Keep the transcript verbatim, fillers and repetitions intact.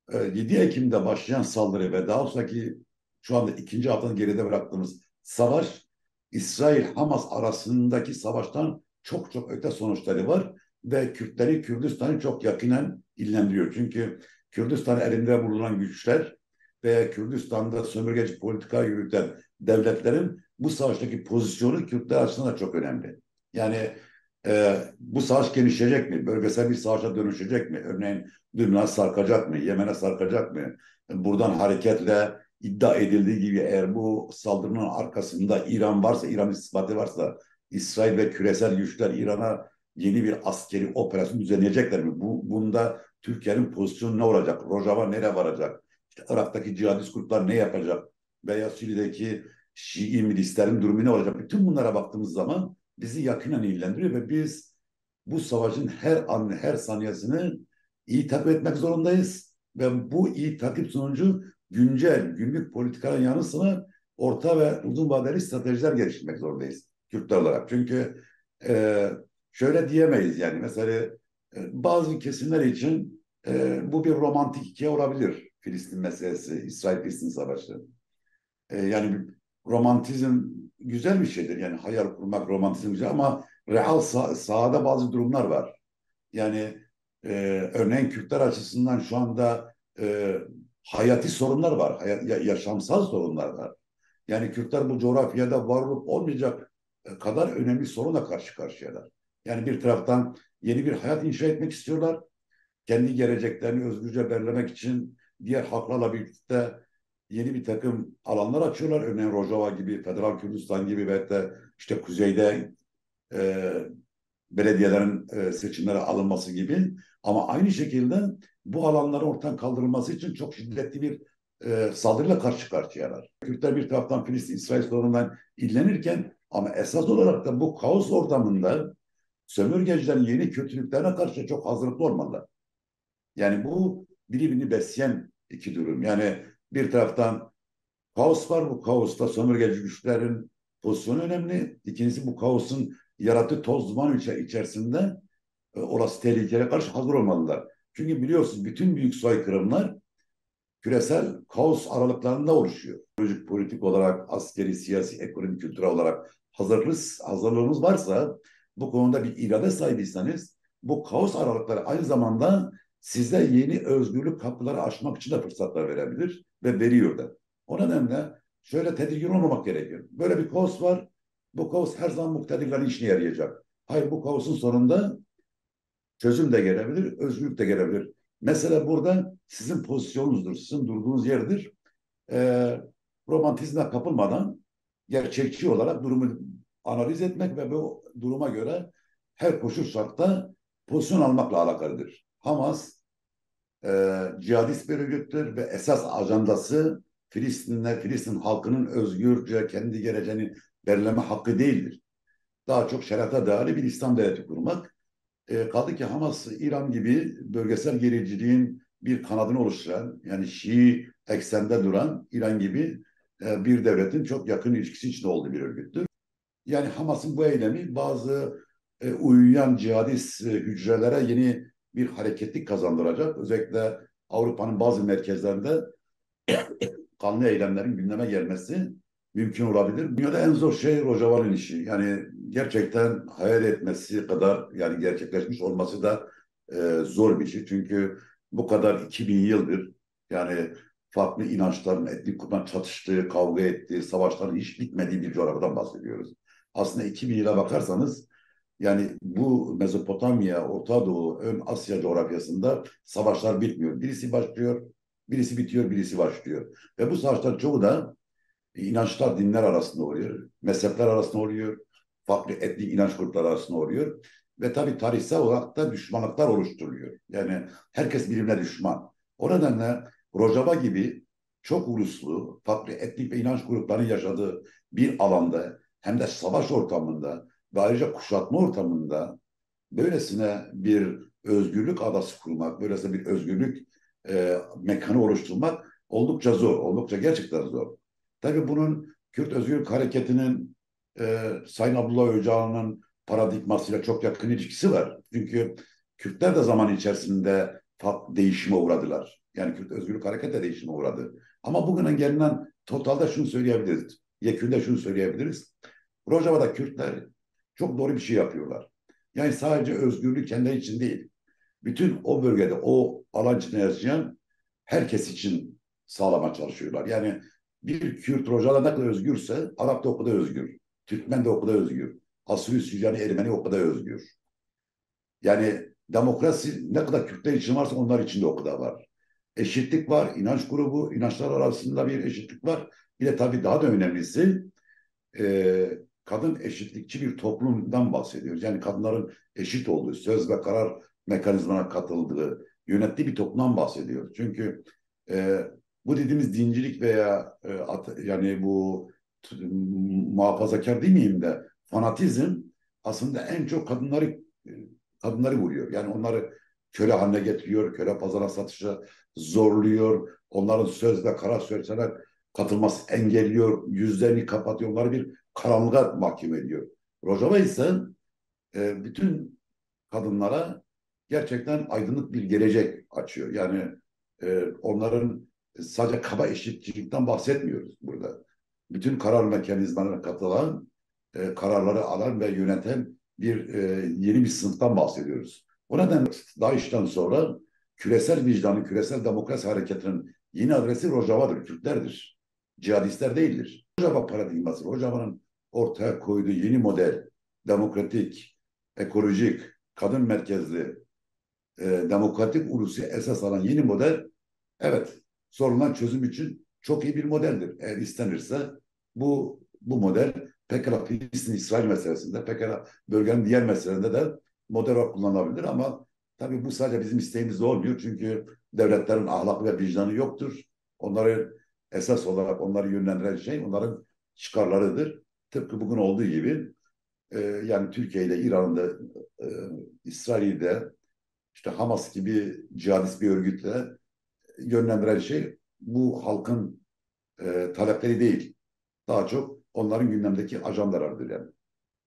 e, yedi Ekim'de başlayan saldırı ve daha sonraki şu anda ikinci haftanın geride bıraktığımız savaş, İsrail-Hamas arasındaki savaştan çok çok öte sonuçları var ve Kürtleri, Kürdistan'ı çok yakinen ilgilendiriyor. Çünkü Kürdistan elinde bulunan güçler ve Kürdistan'da sömürgeci politika yürüten devletlerin bu savaştaki pozisyonu Kürtler açısından da çok önemli. Yani e, bu savaş genişleyecek mi? Bölgesel bir savaşa dönüşecek mi? Örneğin Lübnan'a sarkacak mı? Yemen'e sarkacak mı? Buradan hareketle iddia edildiği gibi eğer bu saldırının arkasında İran varsa, İran istihbaratı varsa İsrail ve küresel güçler İran'a yeni bir askeri operasyon düzenleyecekler mi? Bu, bunda Türkiye'nin pozisyonu ne olacak? Rojava nereye varacak? İşte Irak'taki cihadist gruplar ne yapacak? Veya Suriye'deki Şii milislerin durumu ne olacak? Bütün bunlara baktığımız zaman bizi yakinen ilgilendiriyor ve biz bu savaşın her an, her saniyesini iyi takip etmek zorundayız. Ve bu iyi takip sonucu güncel, günlük politikaların yanı sıra orta ve uzun vadeli stratejiler geliştirmek zorundayız Kürtler olarak. Çünkü e, şöyle diyemeyiz yani mesela e, bazı kesimler için e, bu bir romantik hikaye olabilir. Filistin meselesi, İsrail-Filistin savaşı. E, yani romantizm güzel bir şeydir. Yani hayal kurmak romantizm güzel ama real sah sahada bazı durumlar var. Yani e, örneğin Kürtler açısından şu anda e, hayati sorunlar var. Hayat, ya- yaşamsal sorunlar var. Yani Kürtler bu coğrafyada var olup olmayacak e, kadar önemli sorunla karşı karşıyalar. Yani bir taraftan yeni bir hayat inşa etmek istiyorlar. Kendi geleceklerini özgürce belirlemek için diğer halklarla birlikte yeni bir takım alanlar açıyorlar. Örneğin Rojava gibi, Federal Kürdistan gibi ve de işte kuzeyde e, belediyelerin e, seçimlere alınması gibi. Ama aynı şekilde bu alanların ortadan kaldırılması için çok şiddetli bir e, saldırıyla karşı karşıyalar. Kürtler bir taraftan Filistin-İsrail sorunundan ilgilenirken ama esas olarak da bu kaos ortamında sömürgecilerin yeni kötülüklerine karşı çok hazırlıklı olmalılar. Yani bu birbirini besleyen iki durum. Yani bir taraftan kaos var. Bu kaosta sömürgeci güçlerin pozisyonu önemli. İkincisi bu kaosun yarattığı toz duman içerisinde e, olası tehlikelere karşı hazır olmalılar. Çünkü biliyorsunuz bütün büyük soykırımlar küresel kaos aralıklarında oluşuyor. Politik, politik olarak, askeri, siyasi, ekonomik, kültürel olarak hazırlığınız, hazırlığınız varsa, bu konuda bir irade sahibiyseniz, bu kaos aralıkları aynı zamanda size yeni özgürlük kapıları açmak için de fırsatlar verebilir ve veriyor da. O nedenle şöyle tedirgin olmamak gerekiyor. Böyle bir kaos var. Bu kaos her zaman muktedirlerin işine yarayacak. Hayır, bu kaosun sonunda çözüm de gelebilir, özgürlük de gelebilir. Mesela burada sizin pozisyonunuzdur, sizin durduğunuz yerdir. E, Romantizme kapılmadan gerçekçi olarak durumu analiz etmek ve bu duruma göre her koşul şartta pozisyon almakla alakalıdır. Hamas e, cihadist bir örgüttür ve esas ajandası Filistinler, Filistin halkının özgürce kendi geleceğini belirleme hakkı değildir. Daha çok şeriata dayalı bir İslam devleti kurmak. E, kaldı ki Hamas, İran gibi bölgesel gericiliğin bir kanadını oluşturan, yani Şii eksende duran İran gibi e, bir devletin çok yakın ilişkisi içinde olduğu bir örgüttür. Yani Hamas'ın bu eylemi bazı e, uyuyan cihadist e, hücrelere yeni bir hareketlik kazandıracak. Özellikle Avrupa'nın bazı merkezlerinde kanlı eylemlerin gündeme gelmesi mümkün olabilir. Dünyada en zor şey Rojava'nın işi. Yani gerçekten hayal etmesi kadar yani gerçekleşmiş olması da e, zor bir şey. Çünkü bu kadar iki bin yıldır yani farklı inançların etnik grupların çatıştığı, kavga ettiği, savaşların hiç bitmediği bir coğrafyadan bahsediyoruz. Aslında iki bin yıla bakarsanız yani bu Mezopotamya, Orta Doğu, Ön Asya coğrafyasında savaşlar bitmiyor. Birisi başlıyor, birisi bitiyor, birisi başlıyor. Ve bu savaşlar çoğu da inançlar, dinler arasında oluyor. Mezhepler arasında oluyor. Farklı etnik inanç grupları arasında oluyor. Ve tabii tarihsel olarak da düşmanlıklar oluşturuyor. Yani herkes birbirine düşman. O nedenle Rojava gibi çok uluslu, farklı etnik ve inanç gruplarının yaşadığı bir alanda hem de savaş ortamında ve ayrıca kuşatma ortamında böylesine bir özgürlük adası kurmak, böylesine bir özgürlük e, mekanı oluşturmak oldukça zor, oldukça gerçekten zor. Tabii bunun Kürt Özgürlük Hareketi'nin e, Sayın Abdullah Öcalan'ın paradigmasıyla çok yakın ilişkisi var. Çünkü Kürtler de zaman içerisinde değişime uğradılar. Yani Kürt Özgürlük Hareketi de değişime uğradı. Ama bugüne gelinen totalde şunu söyleyebiliriz. Yekünde şunu söyleyebiliriz. Rojava'da Kürtler çok doğru bir şey yapıyorlar. Yani sadece özgürlük kendileri için değil. Bütün o bölgede, o alan içinde yaşayan herkes için sağlamaya çalışıyorlar. Yani bir Kürt Rojava ne kadar özgürse Arap da o kadar özgür. Türkmen de o kadar özgür. Asuri, Süryani, Ermeni o kadar özgür. Yani demokrasi ne kadar Kürtler için varsa onlar için de o kadar var. Eşitlik var, inanç grubu, inançlar arasında bir eşitlik var. Bir de tabii daha da önemlisi e, kadın eşitlikçi bir toplumdan bahsediyoruz. Yani kadınların eşit olduğu, söz ve karar mekanizmana katıldığı, yönettiği bir toplumdan bahsediyoruz. Çünkü e, bu dediğimiz dincilik veya e, at, yani bu t- muhafazakar demeyeyim de fanatizm aslında en çok kadınları e, kadınları vuruyor. Yani onları köle haline getiriyor, köle pazara satışa zorluyor. Onların söz ve karar süreçlerine katılması engelliyor, yüzlerini kapatıyor, onları bir karanlığa mahkum ediyor. Rojava ise e, bütün kadınlara gerçekten aydınlık bir gelecek açıyor. Yani e, onların sadece kaba eşitçilikten bahsetmiyoruz burada. Bütün karar mekanizmalarına katılan, e, kararları alan ve yöneten bir e, yeni bir sınıftan bahsediyoruz. O nedenle DAEŞ'ten sonra küresel vicdanın, küresel demokrasi hareketinin yeni adresi Rojava'dır, Kürtlerdir. Cihadistler değildir. Rojava paradigması, Rojava'nın ortaya koyduğu yeni model, demokratik, ekolojik, kadın merkezli, e, demokratik ulusu esas alan yeni model, evet, sorunlar çözüm için çok iyi bir modeldir. Eğer istenirse bu bu model pekala Filistin-İsrail meselesinde, pekala bölgenin diğer meselelerinde de model olarak kullanılabilir ama tabii bu sadece bizim isteğimizde olmuyor. Çünkü devletlerin ahlakı ve vicdanı yoktur. Onları esas olarak onları yönlendiren şey onların çıkarlarıdır. Tıpkı bugün olduğu gibi e, yani Türkiye ile İran'da, e, İsrail'de, işte Hamas gibi cihadist bir örgütle yönlendiren şey bu halkın e, talepleri değil. Daha çok onların gündemdeki ajandalardır yani.